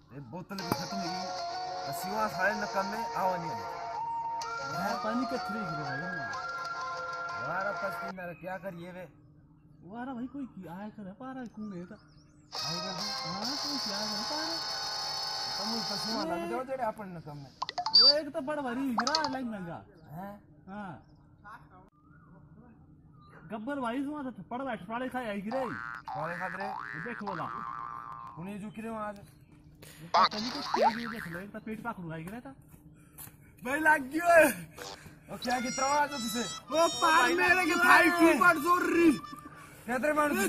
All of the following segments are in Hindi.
ये बोतल भी खत्म होगी सिवा सारे नकम में आवा नहीं है पानी के थ्री गिरे भाई वारा पस्ती मेरा क्या करिए वे वारा भाई कोई की आया कर पा रहा कौन है था आई कर हां कोई क्या है पा रहा तुम पसीना लग जाओ जेड़े अपन नकम में वो एक तो बड़ भरी गिरा लाइन महंगा हैं हां गब्बर भाई सुना था पड़ बैठ पड़े खाए आई गिरे कौन खादरे देख बोला उन्हें जो किरे आज कभी तो क्या भी देख लो एक तो पेट पाखड़ आई गिरा था भाई लग गयो ओ क्या कितना आज तुझसे ओ पार मेरे के भाई की पर जोरी केतरे मार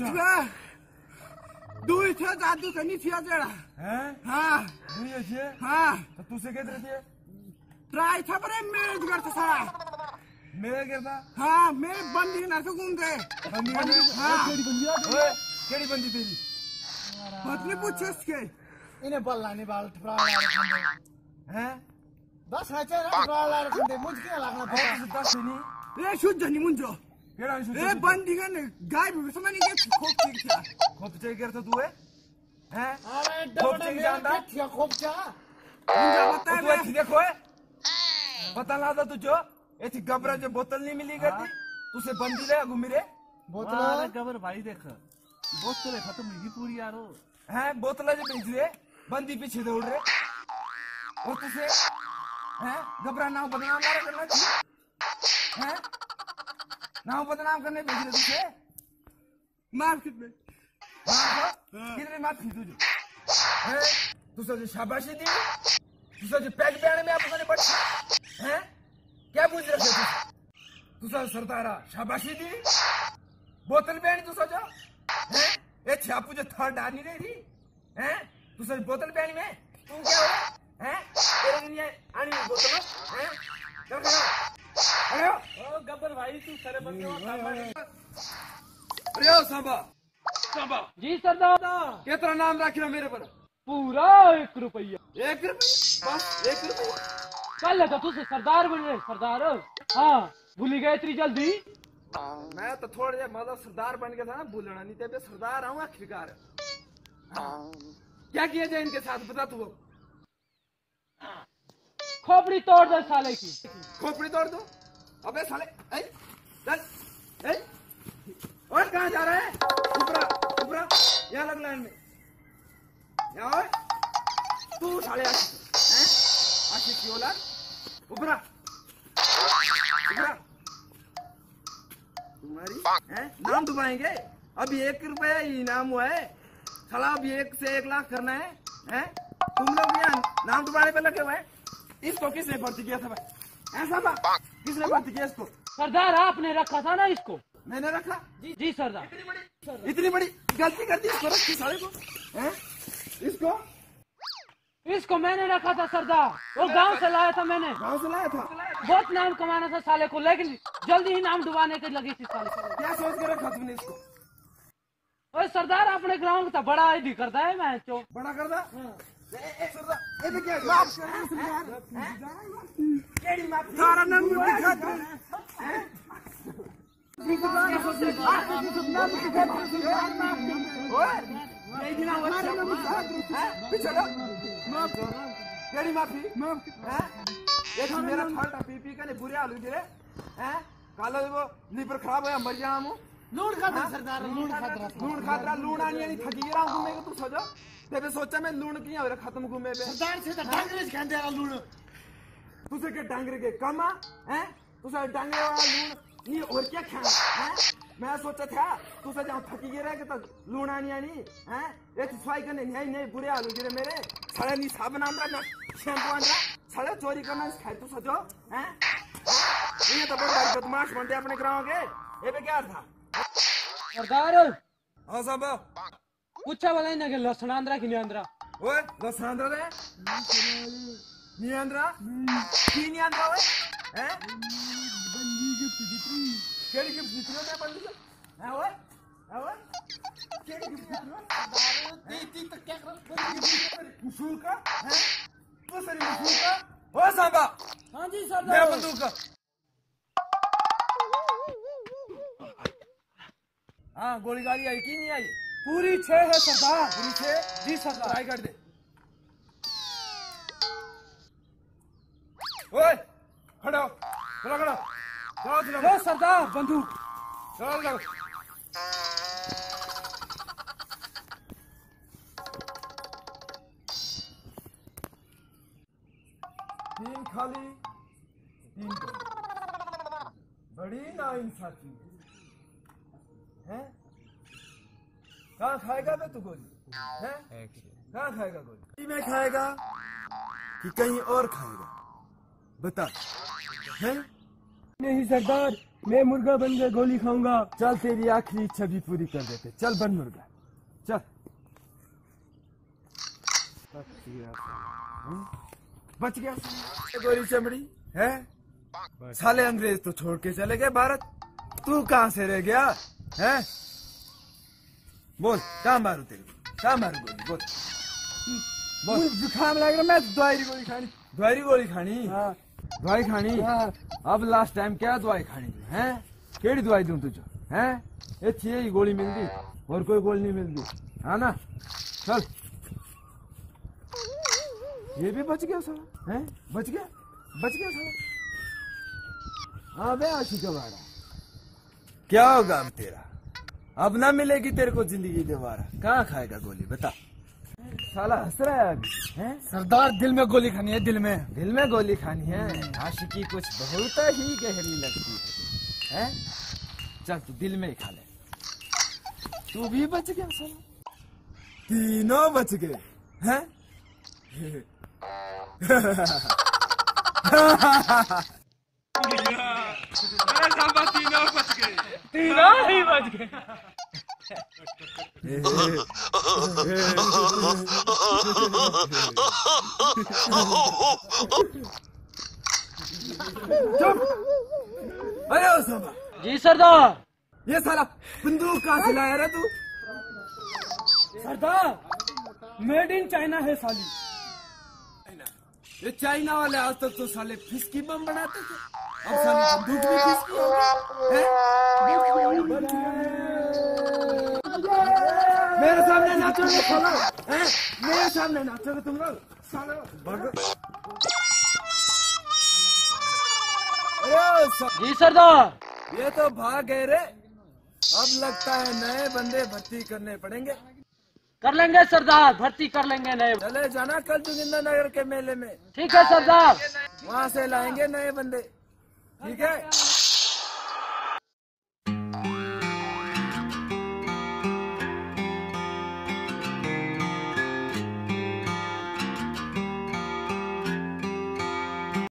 दुई थे जादू से नहीं थिया जड़ा हैं हां दुई छे हां तो तुझसे केतरे थे ट्राई था पर मेरे घर से सारा मेरे गिरदा हां मैं बंदी ना से घूम गए बंदी हां केड़ी बंदी ओए केड़ी बंदी तेरी पत्नी पूछे इसके इन्हें बल्ला नहीं बाल ठुकरा ला रखंदे हैं बस हचे ना ठुकरा ला रखंदे मुझ के लागना ओ सुदा सुनी ए शुद्ध नहीं मुंजो केड़ा ए बंदी का गाय भी समझ नहीं के खोप ठीक था खोप चेक करता तू है अरे खोप डबड़ चेक में जानदा क्या खोप जा मुंजा बता तू ऐसी देखो है पता लादा तुझो ऐसी गबरा जो बोतल नहीं मिली करती तुझे बंदी ले घूमी रे बोतल गब्बर भाई देख बोतल खत्म होगी पूरी यारो हैं बोतल जो बेच रहे बंदी पीछे दौड़ रहे और तुझे हैं गबरा नाव बदनाम करना चाहिए हैं नाव बदनाम करने भेज रहे तुझे मार कितने कितने मार थी तुझे हैं तुझे जो शाबाशी दी तुझे जो पैक पहने में आपको बच्चा हैं क्या पूछ रहे थे तुझे सरदारा शाबाशी दी बोतल पहनी तुझे जो हैं ये छापू जो थर्ड आ नहीं रही हैं तुझे बोतल पहनी में तुम क्या हो हैं तेरे लिए आनी बोतल हैं चल अरे ओ गब्बर भाई तू सारे बंदे अरे ओ सांबा जी सरदार कितना नाम रख रहा मेरे पर पूरा 1 रुपया 1 रुपया बस 1 रुपया कल तो तुझे सरदार बन रहे सरदार हाँ भूली गए इतनी जल्दी मैं तो थोड़ा जा मतलब सरदार बन गया था ना भूलना नहीं थे सरदार आऊँ आखिरकार क्या किया जाए इनके साथ बता तू खोपड़ी तोड़ दे साले की खोपड़ी तोड़ दो अबे साले चल और कहाँ जा रहा है ऊपरा यहाँ लग लाइन में यहाँ तू साले आशिक की औलाद ऊपरा तुम्हारी हैं नाम दुबाएंगे अब 1 रुपया इनाम हुआ है साला अब 1 से 1 लाख करना है हैं तुम लोग यहाँ नाम दुबाने पे लगे हुए हैं इसको किसने भर्ती किया था भाई ऐसा बा किसने भर्ती किया इसको सरदार आपने रखा था ना इसको मैंने रखा जी सरदार इतनी बड़ी गलती कर दी इसको रखी साले को हैं इसको मैंने रखा था सरदार वो गांव से लाया था मैंने गाँव से लाया था बहुत नाम कमाना था साले को लेकिन जल्दी ही नाम डुबाने की लगी थी साले को क्या सोच के रखा तुमने इसको ओए सरदार अपने ग्राउंड का बड़ा आईडी करता है मैं चो बड़ा कर दा ये भी क्या केड़ी माफी सारा नाम दिखा दे नहीं दिना पीछे लो केड़ी माफी ये तो मेरा थर्ड पी का ने बुरे हाल गिरे हैं कालो वो लीवर खराब होया मर जाऊं मु लूण खादरा सरदार लूण खादरा लूण आनी नहीं थकी रहा हूं मैं तू सोचो तेरे सोचा मैं लूण की और खत्म घूमे पे सरदार से तो डांगरे खांदे आ लूण तुझे के डांगरे के कमा हैं तुझे डांगरे वाला लूण नहीं और क्या खाना हैं मैं सोचा था तुझे जहाँ थकी गिरा के तो लूण आनी हैं ये सफाई करने नहीं बुरे हाल गिरे मेरे साले नहीं साबुन आंदा ना शैम्पू आंदा साले चोरी करना खाए तू सोचो हैं ये तो बड़ा बदमाश बनते अपने गांव के ये पे क्या था सरदार हाँ साहब पूछा वाला ना कि लहसुन आंध्रा की नहीं आंध्रा ओए लहसुन आंध्रा रे नहीं आंध्रा की नहीं आंध्रा ओए हैं बंदी की पिटरी केड़ी की पिटरी में बंदी है ओए केड़ी की पिटरी ती तक क्या कर मुसूल का हैं तो सरी मुसूल का ओ सांबा हां जी सरदार मैं बंदूक का हाँ गोली गाली आई की नहीं आई पूरी 6 है सरदार पूरी 6 जी सरदार ट्राई कर दे ओए खड़ा हो, खड़ा खड़ा ए सरदार बंदूक। चलो तीन खाली तीन खाली। बड़ी नाइंसाफी है। कहाँ खाएगा बे तू गोली है? कहाँ खाएगा गोली? में खाएगा कि कहीं और खाएगा बता है? नहीं सरदार, मैं मुर्गा बन के गोली खाऊंगा। चल तेरी आखिरी इच्छा भी पूरी कर देते। चल बन मुर्गा चल। बच गया गोली चमड़ी है। साले अंग्रेज तो छोड़ के चले गए भारत, तू कहाँ से रह गया है? बोल कहाँ मारू तेरे को, कहाँ मारू गोली बोल बोल। जुकाम लग रहा, मैं दवाई गोली खानी। दवाई गोली खानी? हाँ दवाई खानी? हाँ। अब लास्ट टाइम क्या दवाई खानी है? केड़ी दवाई दूं तुझे हैं? ये चाहिए ही गोली मिलती और कोई गोली नहीं मिलती है ना। चल ये भी बच गया साला हैं? बच गया साला। हाँ बे आशिक वाड़ा, क्या होगा अब तेरा? अब ना मिलेगी तेरे को जिंदगी दोबारा। कहाँ खाएगा गोली बता? साला हंस रहा है अभी हैं? सरदार दिल में गोली खानी है, दिल में। दिल में गोली खानी है। आशिकी कुछ बहुत ही गहरी लगती है हैं? चल तू दिल में ही खा ले। तू भी बच गया साला, तीनों बच गए हैं? तीनों ही बच गए। अरे ओसामा, जी सरदार। ये साला बंदूक कहाँ से लाया रे तू? सरदार मेड इन चाइना है साली। ये चाइना वाले आज तक तो साले फिसकी बम बनाते थे, अब साले बंदूक भी फिसकी हो गई हैं? मेरे सामने नाचोगे साला हैं? मेरे सामने नाचोगे तुम लोग साले? जी सरदार। ये तो भाग गए रे। अब लगता है नए बंदे भर्ती करने पड़ेंगे। कर लेंगे सरदार, भर्ती कर लेंगे नए। चले जाना कल जोगिंदर नगर के मेले में। ठीक है सरदार। वहाँ से लाएंगे नए बंदे, ठीक है?